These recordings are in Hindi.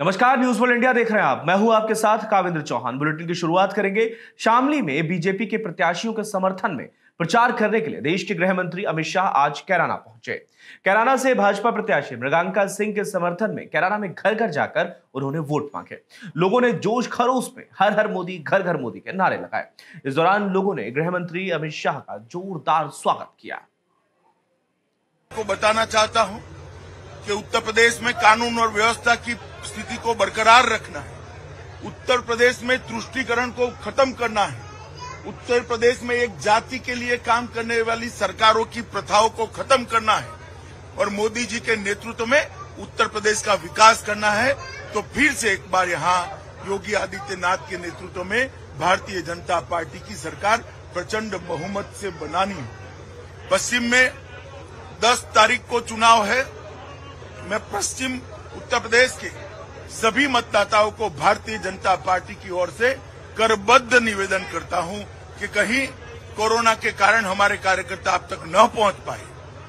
नमस्कार, न्यूज वर्ल्ड इंडिया देख रहे हैं आप। मैं हूं आपके साथ काविंद्र चौहान। बुलेटिन की शुरुआत करेंगे। शामली में बीजेपी के प्रत्याशियों के समर्थन में प्रचार करने के लिए देश के गृह मंत्री अमित शाह आज कैराना पहुंचे। कैराना से भाजपा प्रत्याशी मृगांका सिंह के समर्थन में कैराना में घर घर जाकर उन्होंने वोट मांगे। लोगों ने जोश खरोश में हर हर मोदी घर घर मोदी के नारे लगाए। इस दौरान लोगों ने गृह मंत्री अमित शाह का जोरदार स्वागत किया। को बताना चाहता हूं कि उत्तर प्रदेश में कानून और व्यवस्था की स्थिति को बरकरार रखना है। उत्तर प्रदेश में तुष्टीकरण को खत्म करना है। उत्तर प्रदेश में एक जाति के लिए काम करने वाली सरकारों की प्रथाओं को खत्म करना है और मोदी जी के नेतृत्व में उत्तर प्रदेश का विकास करना है। तो फिर से एक बार यहाँ योगी आदित्यनाथ के नेतृत्व में भारतीय जनता पार्टी की सरकार प्रचंड बहुमत से बनानी है। पश्चिम में 10 तारीख को चुनाव है। मैं पश्चिम उत्तर प्रदेश के सभी मतदाताओं को भारतीय जनता पार्टी की ओर से करबद्ध निवेदन करता हूं कि कहीं कोरोना के कारण हमारे कार्यकर्ता अब तक न पहुंच पाए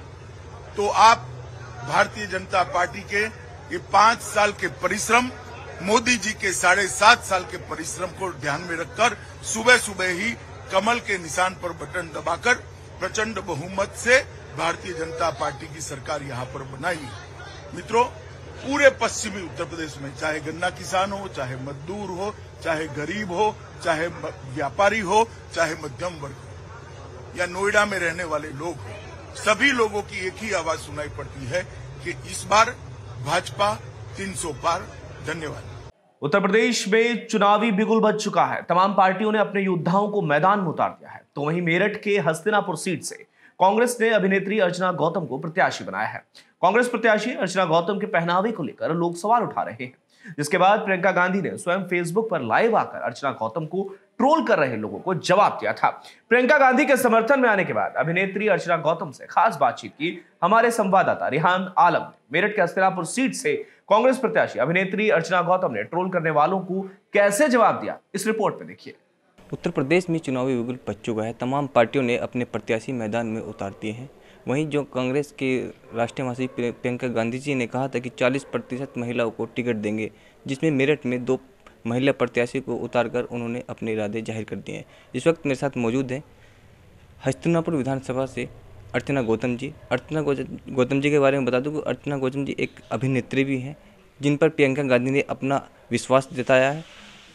तो आप भारतीय जनता पार्टी के ये 5 साल के परिश्रम, मोदी जी के 7.5 साल के परिश्रम को ध्यान में रखकर सुबह सुबह ही कमल के निशान पर बटन दबाकर प्रचंड बहुमत से भारतीय जनता पार्टी की सरकार यहां पर बनाई। मित्रों, पूरे पश्चिमी उत्तर प्रदेश में चाहे गन्ना किसान हो, चाहे मजदूर हो, चाहे गरीब हो, चाहे व्यापारी हो, चाहे मध्यम वर्ग हो या नोएडा में रहने वाले लोग हो, सभी लोगों की एक ही आवाज सुनाई पड़ती है कि इस बार भाजपा 300 पार। धन्यवाद। उत्तर प्रदेश में चुनावी बिगुल बज चुका है। तमाम पार्टियों ने अपने योद्धाओं को मैदान में उतार दिया है। तो वहीं मेरठ के हस्तिनापुर सीट से कांग्रेस ने अभिनेत्री अर्चना गौतम को प्रत्याशी बनाया है। कांग्रेस प्रत्याशी अर्चना गौतम के पहनावे को लेकर लोग सवाल उठा रहे हैं, जिसके बाद प्रियंका गांधी ने स्वयं फेसबुक पर लाइव आकर अर्चना गौतम को ट्रोल कर रहे लोगों को जवाब दिया था। प्रियंका गांधी के समर्थन में आने के बाद अभिनेत्री अर्चना गौतम से खास बातचीत की हमारे संवाददाता रिहान आलम ने। मेरठ के हस्तिनापुर सीट से कांग्रेस प्रत्याशी अभिनेत्री अर्चना गौतम ने ट्रोल करने वालों को कैसे जवाब दिया, इस रिपोर्ट में देखिए। उत्तर प्रदेश में चुनावी बिगुल बज चुका है। तमाम पार्टियों ने अपने प्रत्याशी मैदान में उतार दिए हैं। वहीं जो कांग्रेस के राष्ट्रीय महासचिव प्रियंका गांधी जी ने कहा था कि 40% महिलाओं को टिकट देंगे, जिसमें मेरठ में 2 महिला प्रत्याशी को उतारकर उन्होंने अपने इरादे जाहिर कर दिए हैं। इस वक्त मेरे साथ मौजूद हैं हस्तिनापुर विधानसभा से अर्चना गौतम जी। अर्चना गौतम जी के बारे में बता दूं कि अर्चना गौतम जी एक अभिनेत्री भी हैं, जिन पर प्रियंका गांधी ने अपना विश्वास जताया है।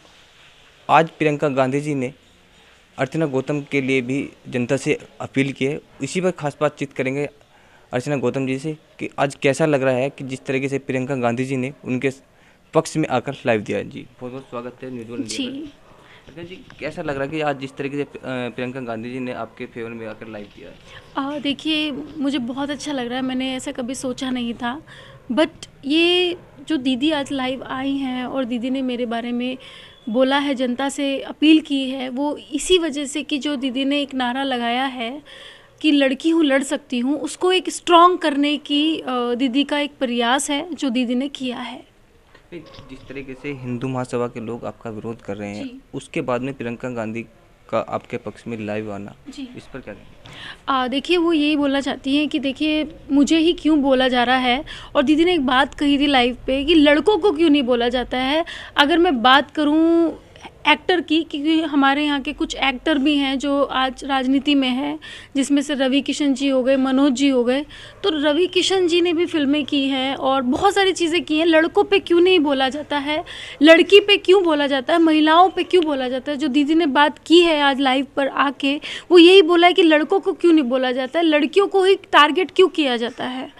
आज प्रियंका गांधी जी ने अर्चना गौतम के लिए भी जनता से अपील की है। इसी पर खास बातचीत करेंगे अर्चना गौतम जी से कि आज कैसा लग रहा है कि जिस तरीके से प्रियंका गांधी जी ने उनके पक्ष में आकर लाइव दिया। जी बहुत बहुत स्वागत है न्यूज़ वर्ल्ड इंडिया में। अर्चना जी, कैसा लग रहा है कि आज जिस तरीके से प्रियंका गांधी जी ने आपके फेवर में आकर लाइव दिया है? देखिए, मुझे बहुत अच्छा लग रहा है। मैंने ऐसा कभी सोचा नहीं था, बट ये जो दीदी आज लाइव आई हैं और दीदी ने मेरे बारे में बोला है, जनता से अपील की है, वो इसी वजह से कि जो दीदी ने एक नारा लगाया है कि लड़की हूँ लड़ सकती हूँ, उसको एक स्ट्रॉन्ग करने की दीदी का एक प्रयास है जो दीदी ने किया है। जिस तरीके से हिंदू महासभा के लोग आपका विरोध कर रहे हैं, उसके बाद में प्रियंका गांधी का आपके पक्ष में लाइव आना, इस पर क्या कहेंगे? देखिए, वो यही बोलना चाहती हैं कि देखिए मुझे ही क्यों बोला जा रहा है। और दीदी ने एक बात कही थी लाइव पे कि लड़कों को क्यों नहीं बोला जाता है। अगर मैं बात करूं एक्टर की, क्योंकि हमारे यहाँ के कुछ एक्टर भी हैं जो आज राजनीति में हैं, जिसमें से रवि किशन जी हो गए, मनोज जी हो गए। तो रवि किशन जी ने भी फिल्में की हैं और बहुत सारी चीज़ें की हैं। लड़कों पे क्यों नहीं बोला जाता है, लड़की पे क्यों बोला जाता है, महिलाओं पे क्यों बोला जाता है। जो दीदी ने बात की है आज लाइव पर आके, वो यही बोला है कि लड़कों को क्यों नहीं बोला जाता है, लड़कियों को ही टारगेट क्यों किया जाता है।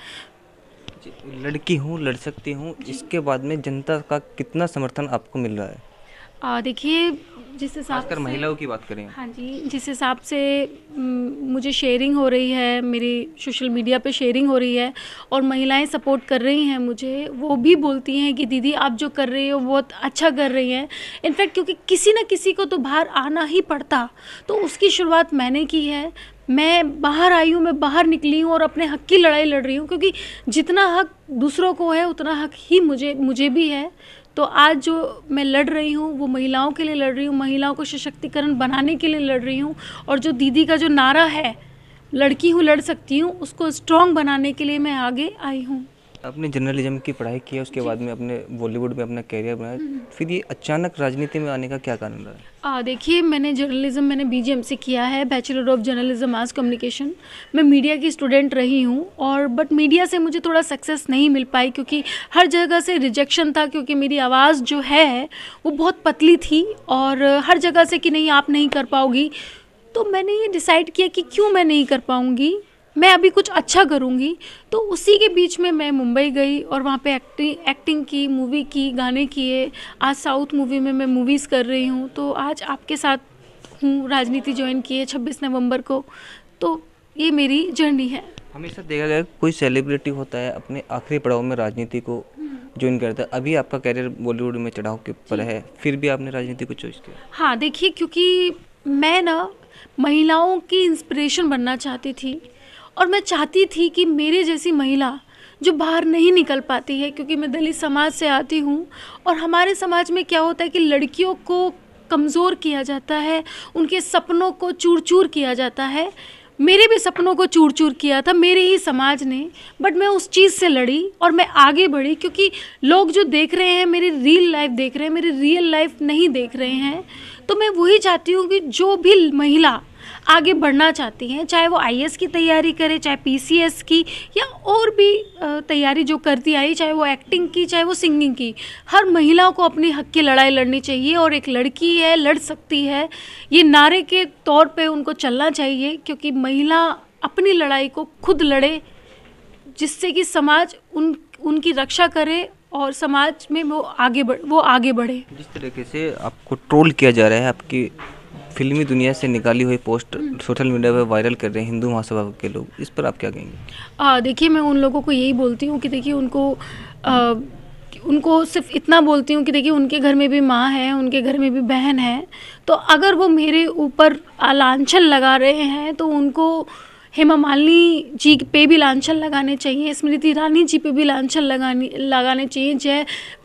लड़की हूँ लड़ सकती हूँ, इसके बाद में जनता का कितना समर्थन आपको मिल रहा है? देखिए, जिस हिसाब से महिलाओं की बात करें, हाँ जी, जिस हिसाब से मुझे शेयरिंग हो रही है, मेरी सोशल मीडिया पे शेयरिंग हो रही है और महिलाएं सपोर्ट कर रही हैं मुझे, वो भी बोलती हैं कि दीदी आप जो कर रही हो बहुत अच्छा कर रही हैं। इनफैक्ट क्योंकि किसी न किसी को तो बाहर आना ही पड़ता, तो उसकी शुरुआत मैंने की है। मैं बाहर आई हूँ, मैं बाहर निकली हूँ और अपने हक की लड़ाई लड़ रही हूँ, क्योंकि जितना हक दूसरों को है उतना हक ही मुझे भी है। तो आज जो मैं लड़ रही हूँ वो महिलाओं के लिए लड़ रही हूँ, महिलाओं को सशक्तिकरण बनाने के लिए लड़ रही हूँ। और जो दीदी का जो नारा है लड़की हूँ लड़ सकती हूँ, उसको स्ट्रॉन्ग बनाने के लिए मैं आगे आई हूँ। आपने जर्नलिज्म की पढ़ाई की है, उसके बाद में अपने बॉलीवुड में अपना कैरियर बनाया, फिर ये अचानक राजनीति में आने का क्या कारण रहा? देखिए, मैंने बीजीएमसी किया है, bachelor of journalism mass communication. मैं मीडिया की स्टूडेंट रही हूँ और बट मीडिया से मुझे थोड़ा सक्सेस नहीं मिल पाई क्योंकि हर जगह से रिजेक्शन था, क्योंकि मेरी आवाज़ जो है वो बहुत पतली थी और हर जगह से कि नहीं आप नहीं कर पाओगी। तो मैंने ये डिसाइड किया कि क्यों मैं नहीं कर पाऊँगी, मैं अभी कुछ अच्छा करूँगी। तो उसी के बीच में मैं मुंबई गई और वहाँ पे एक्टिंग की, मूवी की, गाने किए। आज साउथ मूवी में मैं मूवीज़ कर रही हूँ। तो आज आपके साथ हूँ, राजनीति ज्वाइन की है 26 नवंबर को। तो ये मेरी जर्नी है। हमेशा देखा गया कोई सेलिब्रिटी होता है अपने आखिरी पड़ाव में राजनीति को ज्वाइन करता है। अभी आपका कैरियर बॉलीवुड में चढ़ाव के ऊपर है, फिर भी आपने राजनीति को चॉइस किया? हाँ, देखिए, क्योंकि मैं ना महिलाओं की इंस्पिरेशन बनना चाहती थी और मैं चाहती थी कि मेरे जैसी महिला जो बाहर नहीं निकल पाती है, क्योंकि मैं दलित समाज से आती हूँ और हमारे समाज में क्या होता है कि लड़कियों को कमज़ोर किया जाता है, उनके सपनों को चूर चूर किया जाता है। मेरे भी सपनों को चूर चूर किया था मेरे ही समाज ने, बट मैं उस चीज़ से लड़ी और मैं आगे बढ़ी, क्योंकि लोग जो देख रहे हैं मेरी रियल लाइफ देख रहे हैं, मेरी रियल लाइफ नहीं देख रहे हैं। तो मैं वही चाहती हूँ कि जो भी महिला आगे बढ़ना चाहती हैं, चाहे वो आईएएस की तैयारी करे, चाहे पीसीएस की या और भी तैयारी जो करती आई, चाहे वो एक्टिंग की, चाहे वो सिंगिंग की, हर महिला को अपनी हक की लड़ाई लड़नी चाहिए और एक लड़की है, लड़ सकती है, ये नारे के तौर पे उनको चलना चाहिए, क्योंकि महिला अपनी लड़ाई को खुद लड़े, जिससे कि समाज उनकी रक्षा करे और समाज में वो आगे बढ़े। जिस तरीके से आपको ट्रोल किया जा रहा है, आपकी फिल्मी दुनिया से निकाली हुई पोस्ट सोशल मीडिया पर वायरल कर रहे हैं हिंदू महासभा के लोग, इस पर आप क्या कहेंगे? देखिए, मैं उन लोगों को यही बोलती हूँ कि देखिए उनको सिर्फ इतना बोलती हूँ कि देखिए उनके घर में भी माँ है, उनके घर में भी बहन है। तो अगर वो मेरे ऊपर लांछन लगा रहे हैं तो उनको हेमा मालिनी जी पे भी लांछन लगाने चाहिए, स्मृति ईरानी जी पे भी लांछन लगाने चाहिए,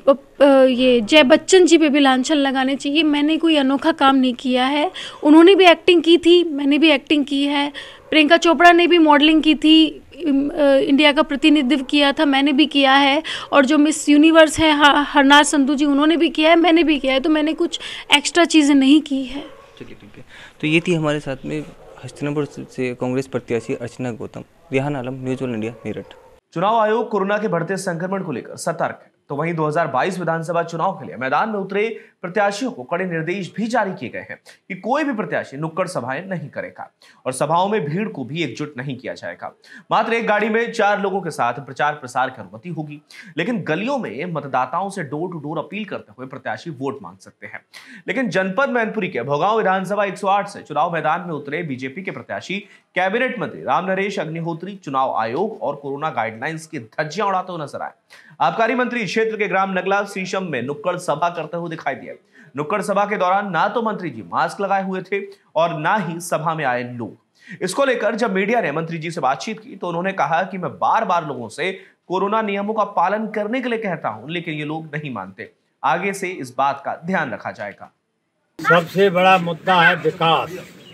जय बच्चन जी पे भी लांछन लगाने चाहिए। मैंने कोई अनोखा काम नहीं किया है, उन्होंने भी एक्टिंग की थी, मैंने भी एक्टिंग की है, प्रियंका चोपड़ा ने भी मॉडलिंग की थी, इंडिया का प्रतिनिधित्व किया था, मैंने भी किया है, और जो मिस यूनिवर्स है हरनार संधू जी, उन्होंने भी किया है, मैंने भी किया है। तो मैंने कुछ एक्स्ट्रा चीज़ें नहीं की है। चलिए, ठीक है। तो ये थी हमारे साथ में हस्तिनापुर से कांग्रेस प्रत्याशी Archana Gautam. Rehan Alam, news all India, Meerut. चुनाव आयोग कोरोना के बढ़ते संक्रमण को लेकर सतर्क है। तो वहीं 2022 विधानसभा चुनाव के लिए मैदान में उतरे प्रत्याशियों को कड़े निर्देश भी जारी किए गए हैं कि कोई भी प्रत्याशी नुक्कड़ सभाएं नहीं करेगा और सभाओं में भीड़ को भी एकजुट नहीं किया जाएगा। मात्र एक गाड़ी में 4 लोगों के साथ प्रचार प्रसार की अनुमति होगी, लेकिन गलियों में मतदाताओं से डोर टू डोर अपील करते हुए प्रत्याशी वोट मांग सकते हैं। लेकिन जनपद मैनपुरी के भोगांव विधानसभा 108 से चुनाव मैदान में उतरे बीजेपी के प्रत्याशी कैबिनेट मंत्री रामनरेश अग्निहोत्री चुनाव आयोग और कोरोना गाइडलाइंस की धज्जियां उड़ाते हुए नजर आए। आबकारी मंत्री क्षेत्र के ग्राम नगला शीशम में नुक्कड़ सभा करते हुए दिखाई दिए। नुक्कड़ सभा के दौरान ना तो मंत्री जी मास्क लगाए हुए थे और ना ही सभा में आए लोग। इसको लेकर जब मीडिया ने मंत्री जी से बातचीत की तो उन्होंने कहा कि मैं बार बार लोगों से कोरोना नियमों का पालन करने के लिए कहता हूं, लेकिन ये लोग नहीं मानते। आगे से इस बात का ध्यान रखा जाएगा। सबसे बड़ा मुद्दा है विकास,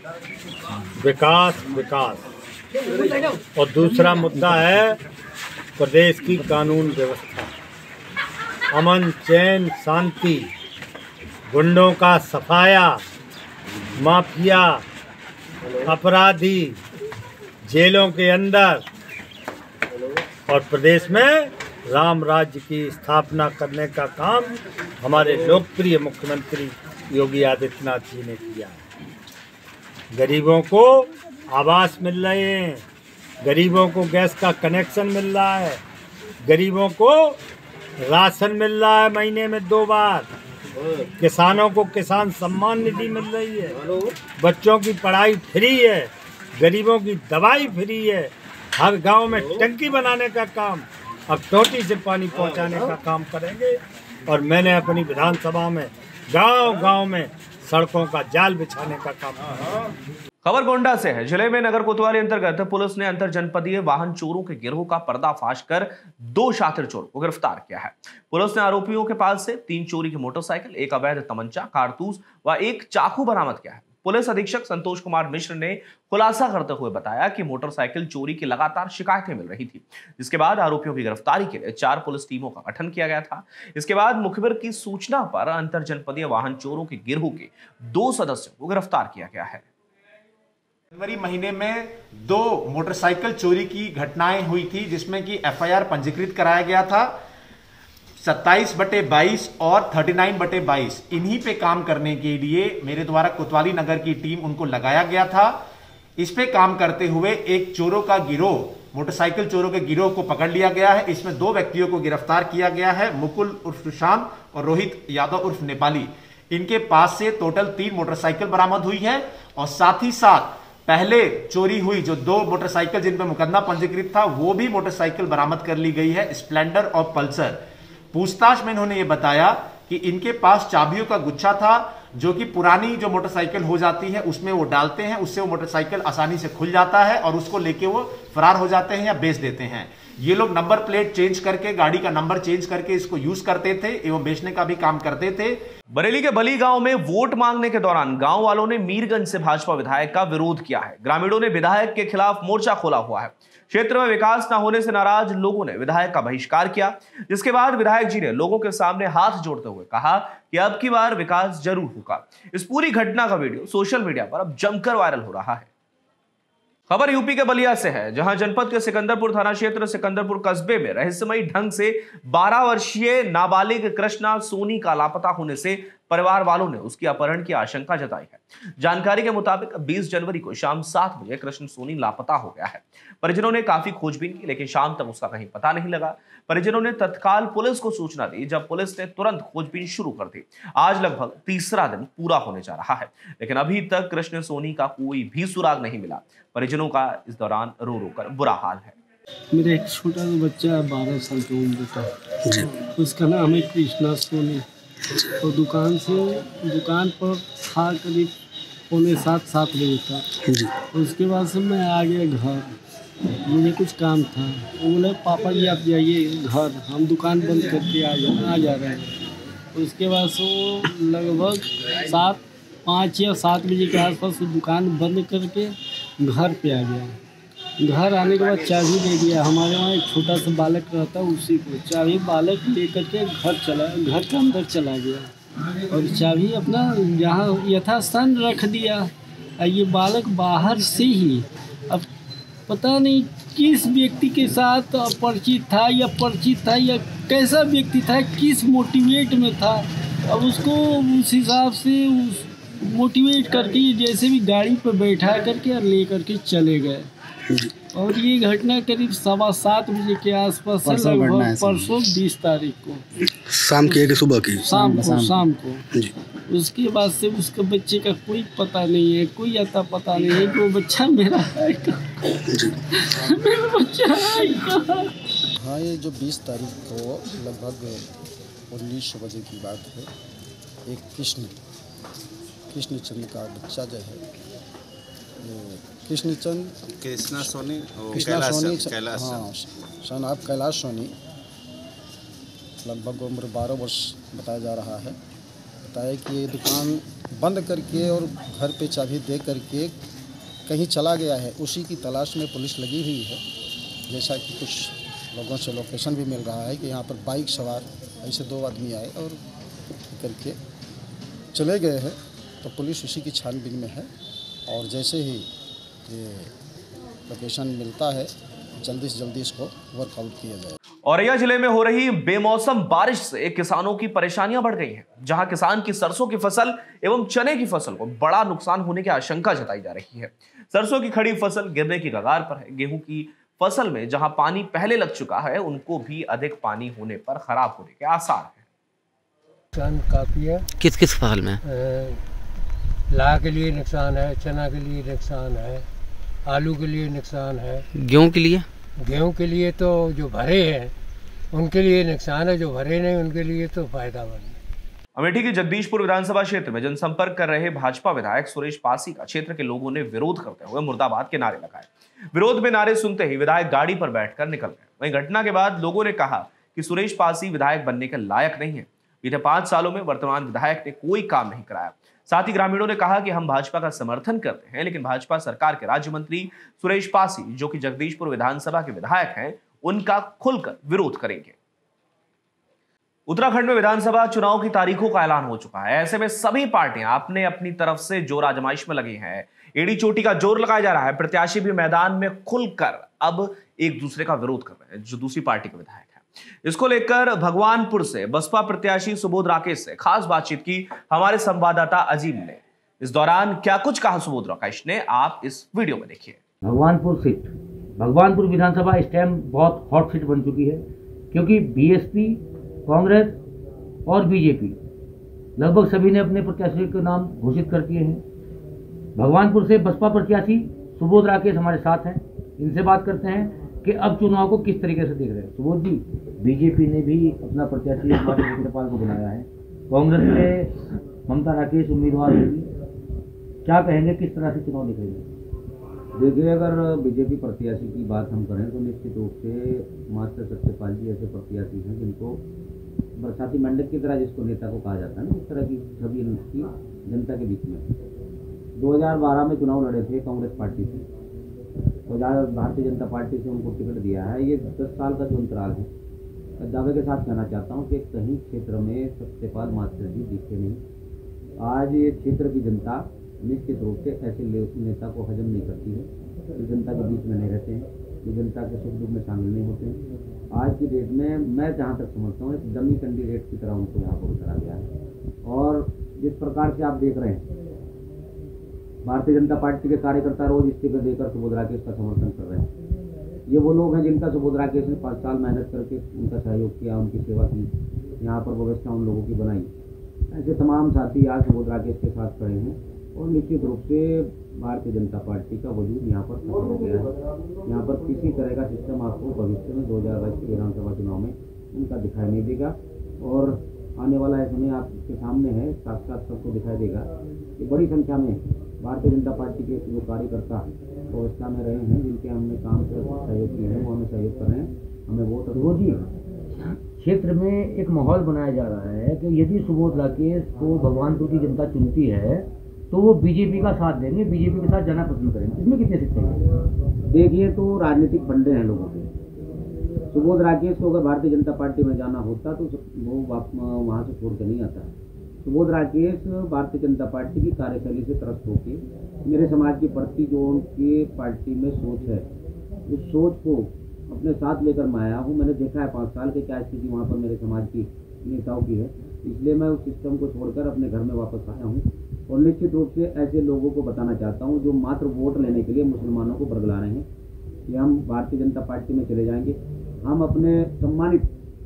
विकास, विकास। और दूसरा मुद्दा है प्रदेश की कानून व्यवस्था, अमन चैन शांति, गुंडों का सफाया, माफिया, अपराधी जेलों के अंदर, और प्रदेश में राम राज्य की स्थापना करने का काम हमारे लोकप्रिय मुख्यमंत्री योगी आदित्यनाथ जी ने किया है। गरीबों को आवास मिल रहे हैं, गरीबों को गैस का कनेक्शन मिल रहा है, गरीबों को राशन मिल रहा है महीने में 2 बार, किसानों को किसान सम्मान निधि मिल रही है, बच्चों की पढ़ाई फ्री है, गरीबों की दवाई फ्री है, हर गांव में टंकी बनाने का काम, अब टोटी से पानी पहुंचाने का काम करेंगे। और मैंने अपनी विधानसभा में गांव-गांव में सड़कों का जाल बिछाने का काम किया। खबर गोंडा से है। जिले में नगर कोतवाली अंतर्गत पुलिस ने अंतर जनपदीय वाहन चोरों के गिरोह का पर्दाफाश कर 2 शातिर चोर को गिरफ्तार किया है। पुलिस ने आरोपियों के पास से 3 चोरी की मोटरसाइकिल, 1 अवैध तमंचा, कारतूस व 1 चाकू बरामद किया है। पुलिस अधीक्षक संतोष कुमार मिश्र ने खुलासा करते हुए बताया कि मोटरसाइकिल चोरी की लगातार शिकायतें मिल रही थी, जिसके बाद आरोपियों की गिरफ्तारी के लिए 4 पुलिस टीमों का गठन किया गया था। इसके बाद मुखबिर की सूचना पर अंतर जनपदीय वाहन चोरों के गिरोह के 2 सदस्यों को गिरफ्तार किया गया है। जनवरी महीने में 2 मोटरसाइकिल चोरी की घटनाएं हुई थी, जिसमें कि एफआईआर पंजीकृत कराया गया था। 27/22 और 39/22 इन्हीं पे काम करने के लिए मेरे द्वारा कोतवाली नगर की टीम उनको लगाया गया था। इस पे काम करते हुए एक चोरों का गिरोह, मोटरसाइकिल चोरों के गिरोह को पकड़ लिया गया है। इसमें 2 व्यक्तियों को गिरफ्तार किया गया है, मुकुल उर्फ सुशांत और रोहित यादव उर्फ नेपाली। इनके पास से टोटल 3 मोटरसाइकिल बरामद हुई है और साथ ही साथ पहले चोरी हुई जो 2 मोटरसाइकिल जिन पर मुकदमा पंजीकृत था, वो भी मोटरसाइकिल बरामद कर ली गई है, स्प्लेंडर और पल्सर। पूछताछ में इन्होंने ये बताया कि इनके पास चाबियों का गुच्छा था, जो कि पुरानी जो मोटरसाइकिल हो जाती है उसमें वो डालते हैं, उससे वो मोटरसाइकिल आसानी से खुल जाता है और उसको लेके वो फरार हो जाते हैं या बेच देते हैं। ये लोग नंबर प्लेट चेंज करके, गाड़ी का नंबर चेंज करके इसको यूज करते थे एवं बेचने का भी काम करते थे। बरेली के बली गांव में वोट मांगने के दौरान गांव वालों ने मीरगंज से भाजपा विधायक का विरोध किया है। ग्रामीणों ने विधायक के खिलाफ मोर्चा खोला हुआ है। क्षेत्र में विकास न होने से नाराज लोगों ने विधायक का बहिष्कार किया, जिसके बाद विधायक जी ने लोगों के सामने हाथ जोड़ते हुए कहा कि अब की बार विकास जरूर होगा। इस पूरी घटना का वीडियो सोशल मीडिया पर अब जमकर वायरल हो रहा है। खबर यूपी के बलिया से है, जहां जनपद के सिकंदरपुर थाना क्षेत्र सिकंदरपुर कस्बे में रहस्यमयी ढंग से 12 वर्षीय नाबालिग कृष्णा सोनी का लापता होने से परिवार वालों ने उसकी अपहरण की आशंका जताई है। जानकारी के मुताबिक 20 जनवरी को शाम 7 बजे कृष्ण सोनी लापता हो गया है। परिजनों ने काफी खोजबीन की, लेकिन शाम तक उसका कहीं पता नहीं लगा। परिजनों ने तत्काल पुलिस को सूचना दी, जब पुलिस ने तुरंत खोजबीन शुरू कर दी। आज लगभग तीसरा दिन पूरा होने जा रहा है, लेकिन अभी तक कृष्ण सोनी का कोई भी सुराग नहीं मिला। परिजनों का इस दौरान रो रो कर बुरा हाल है। मेरा एक छोटा सा बच्चा है, 12 साल की उम्र का, उसका नाम है कृष्णा सोनी। तो दुकान पर था करीब 6:45-7 बजे तक। उसके बाद से मैं आ गया घर, मुझे कुछ काम था। वो बोले पापा जी आप जाइए घर, हम दुकान बंद करके आ जा रहे हैं। उसके बाद से वो लगभग 5 या 7 बजे के आसपास दुकान बंद करके घर पे आ गया। घर आने के बाद चाबी दे दिया। हमारे वहाँ एक छोटा सा बालक रहता, उसी को चाबी बालक लेकर के घर के अंदर चला गया और चाबी अपना जहाँ यथास्थान रख दिया। ये बालक बाहर से ही, अब पता नहीं किस व्यक्ति के साथ परिचित था या कैसा व्यक्ति था, किस मोटिवेट में था। अब उसको उस हिसाब से मोटिवेट करके जैसे भी गाड़ी पर बैठा करके और ले करके चले गए। और ये घटना करीब 7:15 बजे के आसपास से लगभग परसों 20 तारीख को शाम की है कि सुबह की? शाम को जी। उसके बाद से उसके बच्चे का कोई पता नहीं है, कोई आता पता नहीं है कि वो बच्चा मेरा है। मेरा बच्चा है। हाँ, ये जो 20 तारीख को लगभग 19 बजे की बात है, एक कृष्ण चंद का बच्चा जो है, कृष्णा सोनी, हाँ, सन ऑफ कैलाश सोनी, लगभग उम्र 12 वर्ष बताया जा रहा है। बताया कि ये दुकान बंद करके और घर पे चाबी दे करके कहीं चला गया है। उसी की तलाश में पुलिस लगी हुई है। जैसा कि कुछ लोगों से लोकेशन भी मिल रहा है कि यहाँ पर बाइक सवार ऐसे 2 आदमी आए और करके चले गए हैं। तो पुलिस उसी की छानबीन में है और जैसे ही ये लोकेशन मिलता है जल्दी से जल्दी इसको वर्कआउट किया जाए। औरैया जिले में हो रही बेमौसम बारिश से किसानों की परेशानियां बढ़ गई हैं, जहां किसान की सरसों की फसल एवं चने की फसल को बड़ा नुकसान होने की आशंका जताई जा रही है। सरसों की खड़ी फसल गिरने की कगार पर है। गेहूं की फसल में जहां पानी पहले लग चुका है, उनको भी अधिक पानी होने पर खराब होने के आसार है। नुकसान काफी है। किस फसल में? लाह के लिए नुकसान है, चना के लिए नुकसान है, आलू के लिए नुकसान है। गेहूं के लिए? गेहूं के लिए तो जो भरे हैं उनके लिए नुकसान है, जो भरे नहीं उनके लिए तो फायदा बन। अमेठी के जगदीशपुर विधानसभा क्षेत्र में जनसंपर्क कर रहे भाजपा विधायक सुरेश पासी का क्षेत्र के लोगों ने विरोध करते हुए मुर्दाबाद के नारे लगाए। विरोध में नारे सुनते ही विधायक गाड़ी पर बैठकर निकल गए। वहीं घटना के बाद लोगों ने कहा कि सुरेश पासी विधायक बनने के लायक नहीं है। बीते 5 सालों में वर्तमान विधायक ने कोई काम नहीं कराया। साथ ही ग्रामीणों ने कहा कि हम भाजपा का समर्थन करते हैं, लेकिन भाजपा सरकार के राज्य मंत्री सुरेश पासी, जो कि जगदीशपुर विधानसभा के विधायक हैं, उनका खुलकर विरोध करेंगे। उत्तराखंड में विधानसभा चुनाव की तारीखों का ऐलान हो चुका है। ऐसे में सभी पार्टियां अपने अपनी तरफ से जोर आजमाइश में लगी हैं। एड़ी चोटी का जोर लगाया जा रहा है। प्रत्याशी भी मैदान में खुलकर अब एक दूसरे का विरोध कर रहे हैं, जो दूसरी पार्टी के विधायक हैं। इसको लेकर भगवानपुर से बसपा प्रत्याशी सुबोध राकेश से खास बातचीत की हमारे संवाददाता अजीम ने। इस दौरान क्या कुछ कहा सुबोध राकेश ने, आप इस वीडियो में देखिए। भगवानपुर सीट, भगवानपुर विधानसभा इस टाइम बहुत हॉट सीट बन चुकी है, क्योंकि बीएसपी, कांग्रेस और बीजेपी लगभग सभी ने अपने प्रत्याशी के नाम घोषित कर दिए हैं। भगवानपुर से बसपा प्रत्याशी सुबोध राकेश हमारे साथ हैं। इनसे बात करते हैं कि अब चुनाव को किस तरीके से देख रहे हैं। सुबोध जी, बीजेपी ने भी अपना प्रत्याशी हमारे वेंकटपाल को बनाया है, कांग्रेस ने ममता राकेश उम्मीदवार होगी, क्या कहेंगे, किस तरह से चुनाव दिखेंगे? देखिए, अगर बीजेपी प्रत्याशी की बात हम करें तो निश्चित रूप से मास्टर सत्यपाल जी ऐसे प्रत्याशी हैं जिनको बरसाती मंडप की तरह, जिसको नेता को कहा जाता है ना, इस तरह की छवि उनकी जनता के बीच में। 2012 में चुनाव लड़े थे कांग्रेस पार्टी से, तो भारतीय जनता पार्टी से उनको टिकट दिया है। ये 10 साल का जो अंतराल है, दावे के साथ कहना चाहता हूँ कि कहीं क्षेत्र में सत्यपाल मास्टर जी दिखे नहीं। आज ये क्षेत्र की जनता निश्चित रूप से ऐसे नेता को हजम नहीं करती है, जो जनता के बीच में नहीं रहते हैं, जो जनता के सुख दुख में शामिल नहीं होते हैं। आज की डेट में मैं जहाँ तक समझता हूँ एक डमी कैंडिडेट की तरह उनको यहाँ पर उतारा गया है। और जिस प्रकार से आप देख रहे हैं, भारतीय जनता पार्टी के कार्यकर्ता रोज इस्तीफे देकर सुबोध राकेश का समर्थन कर रहे हैं। ये वो लोग हैं जिनका सुबोध राकेश ने 5 साल मेहनत करके उनका सहयोग किया, उनकी सेवा की, यहाँ पर व्यवस्था उन लोगों की बनाई। ऐसे तमाम साथी आज सुबोध राकेश के साथ खड़े हैं और निश्चित रूप से भारतीय जनता पार्टी का वजूद यहाँ पर खत्म हो गया है। यहाँ पर किसी तरह का सिस्टम आपको भविष्य में 2022 के विधानसभा चुनाव में उनका दिखाई नहीं देगा। और आने वाला है समय आपके सामने है, साक्षात सबको दिखाई देगा कि बड़ी संख्या में भारतीय जनता पार्टी के जो कार्यकर्ता व्यवस्था में रहे हैं, जिनके हमने काम से सहयोग किए हैं, वो हमें सहयोग कर रहे हैं, हमें वोट। जी, क्षेत्र में एक माहौल बनाया जा रहा है कि यदि सुबोध राकेश को भगवानपुर की जनता चुनती है तो वो बीजेपी का साथ देंगे, बीजेपी के साथ जाना पसंद करेंगे। इसमें कितने सच्चाई है? देखिए, तो राजनीतिक फंडे हैं लोगों के। सुबोध राकेश को अगर भारतीय जनता पार्टी में जाना होता तो वो वहाँ से छोड़ कर नहीं आता। सुबोध राकेश भारतीय जनता पार्टी की कार्यशैली से त्रस्त होकर मेरे समाज के प्रति जो उनके पार्टी में सोच है, उस सोच को अपने साथ लेकर मैं आया हूँ। मैंने देखा है 5 साल के क्या स्थिति वहाँ पर मेरे समाज की नेताओं की है, इसलिए मैं उस सिस्टम को छोड़कर अपने घर में वापस आया हूँ। और निश्चित रूप से ऐसे लोगों को बताना चाहता हूँ जो मात्र वोट लेने के लिए मुसलमानों को बरगला रहे हैं कि हम भारतीय जनता पार्टी में चले जाएंगे। हम अपने सम्मानित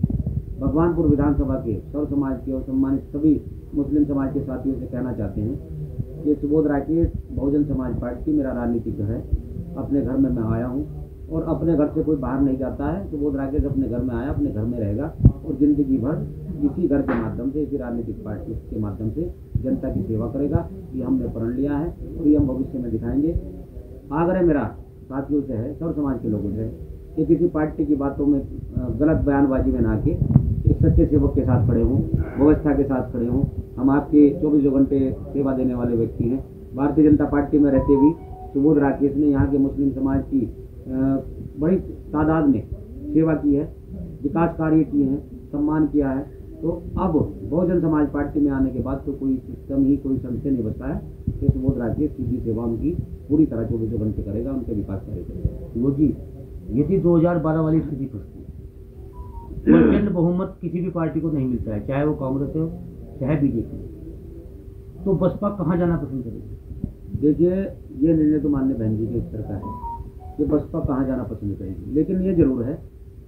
भगवानपुर विधानसभा के सर्व समाज के और सम्मानित सभी मुस्लिम समाज के साथियों से कहना चाहते हैं कि सुबोध राकेश बहुजन समाज पार्टी मेरा राजनीतिक घर है। अपने घर में मैं आया हूँ और अपने घर से कोई बाहर नहीं जाता है। सुबोध राकेश अपने घर में आया, अपने घर में रहेगा और जिंदगी भर इसी घर के माध्यम से, इसी राजनीतिक पार्टी के माध्यम से जनता की सेवा करेगा। ये हमने प्रण लिया है और ये हम भविष्य में दिखाएंगे। आग्रह मेरा साथियों से है, सर्व समाज के लोगों से, कि किसी पार्टी की बातों में गलत बयानबाजी में ना के एक सच्चे सेवक के साथ खड़े हों, व्यवस्था के साथ खड़े हों। हम आपके 24 घंटे सेवा देने वाले व्यक्ति हैं। भारतीय जनता पार्टी में रहते हुए सुबोध राकेश ने यहाँ के मुस्लिम समाज की बड़ी तादाद में सेवा की है, विकास कार्य किए हैं, सम्मान किया है। तो अब बहुजन समाज पार्टी में आने के बाद तो कोई सिस्टम ही, कोई संशय नहीं बचता है कि सुबोध राकेश सीधी सेवा उनकी पूरी तरह 24 घंटे करेगा, उनके विकास कार्य करेगा। वो जी, यदि 2012 वाली स्थिति फंसती है, प्रचंड बहुमत किसी भी पार्टी को नहीं मिलता है, चाहे वो कांग्रेस हो चाहे बीजेपी, तो बसपा कहाँ जाना पसंद करेगी? देखिए, ये निर्णय तो माननीय बहन जी के स्तर का है कि बसपा कहाँ जाना पसंद करेगी, लेकिन ये जरूर है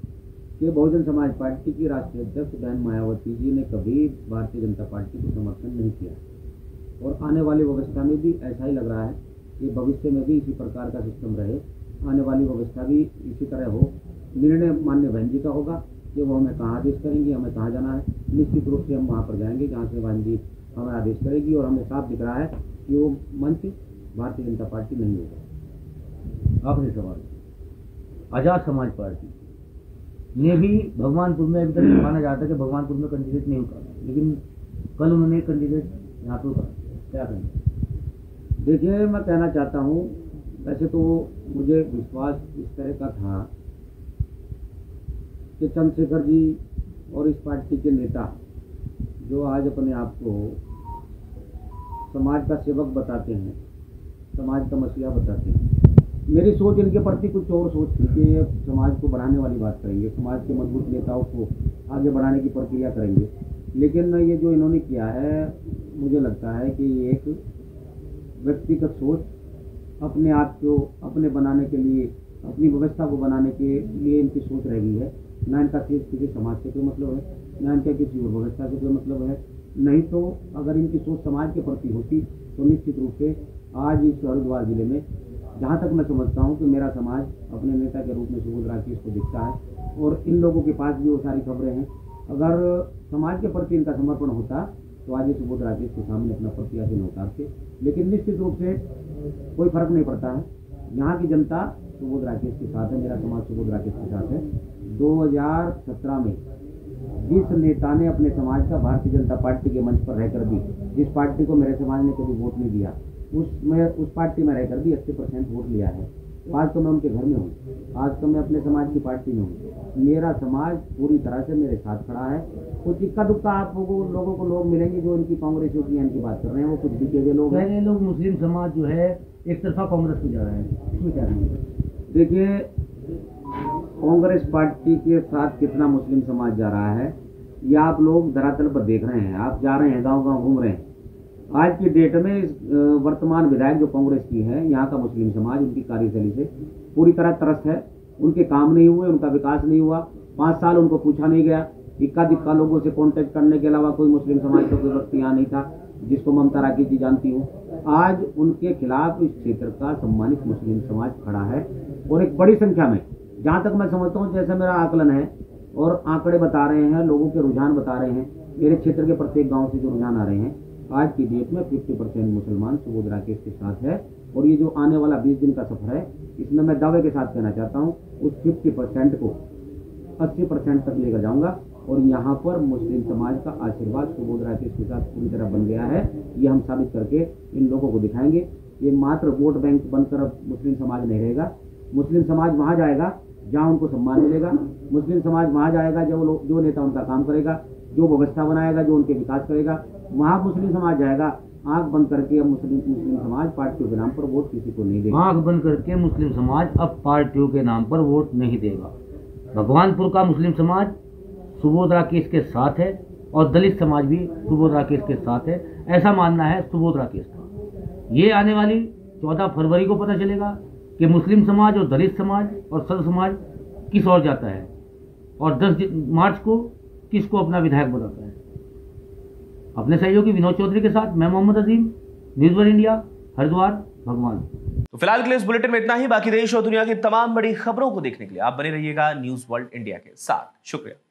कि बहुजन समाज पार्टी की राष्ट्रीय अध्यक्ष बहन मायावती जी ने कभी भारतीय जनता पार्टी को समर्थन नहीं किया और आने वाली व्यवस्था में भी ऐसा ही लग रहा है कि भविष्य में भी इसी प्रकार का सिस्टम रहे, आने वाली व्यवस्था भी इसी तरह हो। निर्णय माननीय बहन जी का होगा कि वो हमें कहाँ आदेश करेंगी, हमें कहाँ जाना है। निश्चित रूप से हम वहाँ पर जाएंगे जहाँ से बहन जी हमें आदेश करेगी और हमें साफ दिख रहा है कि वो मंच भारतीय जनता पार्टी नहीं होगा। आखिरी सवाल, आज़ाद समाज पार्टी ने भी भगवानपुर में अभी तक माना जाता है कि भगवानपुर में कैंडिडेट नहीं उतारा, लेकिन कल उन्होंने एक कैंडिडेट यहाँ पर उतारा। क्या कहें? देखिए, मैं कहना चाहता हूँ, वैसे तो मुझे विश्वास इस तरह का था कि चंद्रशेखर जी और इस पार्टी के नेता जो आज अपने आप को समाज का सेवक बताते हैं, समाज का मसीहा बताते हैं, मेरी सोच इनके प्रति कुछ और सोच थी कि समाज को बढ़ाने वाली बात करेंगे, समाज के मजबूत नेताओं को आगे बढ़ाने की प्रक्रिया करेंगे। लेकिन ये जो इन्होंने किया है, मुझे लगता है कि ये एक व्यक्तिगत सोच, अपने आप को अपने बनाने के लिए, अपनी व्यवस्था को बनाने के लिए इनकी सोच रह गई है। ना इनका किसी समाज से कोई मतलब है, ना इनका किसी और व्यवस्था से कोई मतलब है। नहीं तो अगर इनकी सोच समाज के प्रति होती तो निश्चित रूप से आज इस हरिद्वार जिले में, जहाँ तक मैं समझता हूँ कि मेरा समाज अपने नेता के रूप में सुबोध राकेश को दिखता है और इन लोगों के पास भी वो सारी खबरें हैं। अगर समाज के प्रति इनका समर्पण होता तो आज ये सुबोध राकेश के सामने अपना प्रत्याशी न उतारते। लेकिन निश्चित रूप से कोई फर्क नहीं पड़ता है, यहाँ की जनता सुबोध राकेश के साथ है, मेरा समाज सुबोध राकेश के साथ है। 2017 में जिस नेता ने अपने समाज का भारतीय जनता पार्टी के मंच पर रहकर भी, जिस पार्टी को मेरे समाज ने कभी वोट नहीं दिया, उस पार्टी में रहकर भी 80% वोट लिया है। आज तो मैं उनके घर में हूँ, आज तो मैं अपने समाज की पार्टी में हूँ। मेरा समाज पूरी तरह से मेरे साथ खड़ा है। कुछ इक्का दुक्का आप लोगों को लोग मिलेंगे जो इनकी कांग्रेसियों की इनकी बात कर रहे हैं, वो कुछ बिके हुए लोग हैं। लोग मुस्लिम समाज जो है एक तरफा कांग्रेस को जा रहे हैं, इसमें क्या है? देखिए, कांग्रेस पार्टी के साथ कितना मुस्लिम समाज जा रहा है ये आप लोग धरातल पर देख रहे हैं। आप जा रहे हैं, गांव-गांव घूम रहे हैं। आज की डेट में वर्तमान विधायक जो कांग्रेस की है, यहाँ का मुस्लिम समाज उनकी कार्यशैली से पूरी तरह त्रस्त है। उनके काम नहीं हुए, उनका विकास नहीं हुआ, 5 साल उनको पूछा नहीं गया। इक्का दिक्का लोगों से कांटेक्ट करने के अलावा कोई मुस्लिम समाज का कोई व्यक्ति यहाँ नहीं था जिसको ममता राकेश जी जानती हूँ। आज उनके खिलाफ इस क्षेत्र का सम्मानित मुस्लिम समाज खड़ा है और एक बड़ी संख्या में, जहाँ तक मैं समझता हूँ, जैसे मेरा आकलन है और आंकड़े बता रहे हैं, लोगों के रुझान बता रहे हैं, मेरे क्षेत्र के प्रत्येक गाँव से जो रुझान आ रहे हैं, आज की डेट में 50% मुसलमान सुबोध राकेश के साथ है। और ये जो आने वाला 20 दिन का सफर है, इसमें मैं दावे के साथ कहना चाहता हूँ उस 50% को 80% तक लेकर जाऊंगा। और यहाँ पर मुस्लिम समाज का आशीर्वाद सुबोध राकेश के साथ पूरी तरह बन गया है, ये हम साबित करके इन लोगों को दिखाएंगे। ये मात्र वोट बैंक बनकर अब मुस्लिम समाज नहीं रहेगा। मुस्लिम समाज वहाँ जाएगा जहाँ उनको सम्मान मिलेगा। मुस्लिम समाज वहाँ जाएगा जो नेता उनका काम करेगा, जो व्यवस्था बनाएगा, जो उनके विकास करेगा, वहाँ मुस्लिम समाज जाएगा। आंख बंद करके अब मुस्लिम समाज पार्टियों के नाम पर वोट किसी को नहीं देगा। आंख बंद करके मुस्लिम समाज अब पार्टियों के नाम पर वोट नहीं देगा। भगवानपुर का मुस्लिम समाज सुबोध राकेश के साथ है और दलित समाज भी सुबोध राकेश के साथ है, ऐसा मानना है सुबोध राकेश का। ये आने वाली 14 फरवरी को पता चलेगा कि मुस्लिम समाज और दलित समाज और सर्व समाज किस ओर जाता है और 10 मार्च को किसको अपना विधायक बनाता है। अपने सहयोगी विनोद चौधरी के साथ मैं Mohammad Azeem, news world India, Haridwar, भगवान। तो फिलहाल के लिए इस बुलेटिन में इतना ही। बाकी देश और दुनिया की तमाम बड़ी खबरों को देखने के लिए आप बने रहिएगा न्यूज़ वर्ल्ड इंडिया के साथ। शुक्रिया।